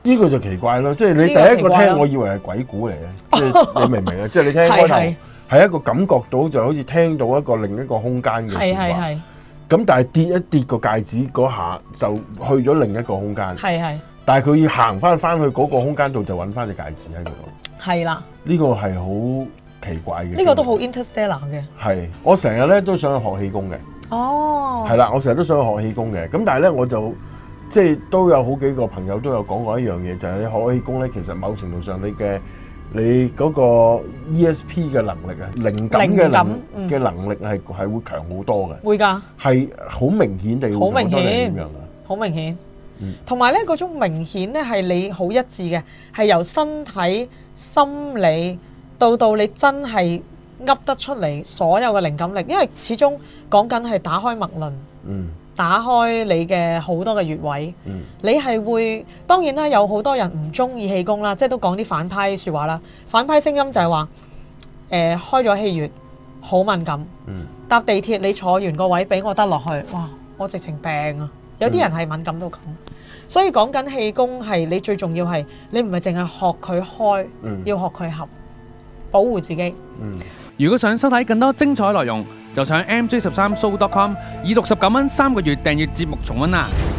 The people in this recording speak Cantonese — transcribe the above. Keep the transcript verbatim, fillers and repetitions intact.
呢個就奇怪咯，即係你第一個聽，我以為係鬼故嚟嘅，即係你明唔明啊？即係你聽開頭係一個感覺到就好似聽到一個另一個空間嘅説話，咁但係跌一跌個戒指嗰下就去咗另一個空間，係係。但係佢要行翻翻去嗰個空間度就揾翻隻戒指喺嗰度，係啦。呢個係好奇怪嘅，呢個都好 interstellar 嘅。係，我成日咧都想去學氣功嘅。哦，係啦，我成日都想去學氣功嘅。咁但係咧，我就即係都有好幾個朋友都有講過一樣嘢，就係、是、你學氣功咧，其實某程度上你嘅你嗰個 E S P 嘅能力啊，靈感嘅能嘅能力係係會強好多嘅。會㗎，係好明顯地好明顯點樣啊？好明顯。同埋咧，嗰種明顯咧係你好一致嘅，係由身體、心理到到你真係噏得出嚟所有嘅靈感力，因為始終講緊係打開脈輪，嗯、打開你嘅好多嘅穴位，嗯、你係會當然啦，有好多人唔中意氣功啦，即係都講啲反派説話啦。反派聲音就係話誒開咗氣穴好敏感，嗯、搭地鐵你坐完個位俾我得落去，哇！我直情病啊！有啲人係敏感到咁。嗯所以講緊氣功係你最重要係你唔係淨係學佢開，嗯、要學佢合，保護自己。嗯、 如果想收睇更多精彩內容，就上 M J 十三 show dot com 以六十九蚊三個月訂閱節目重溫啦。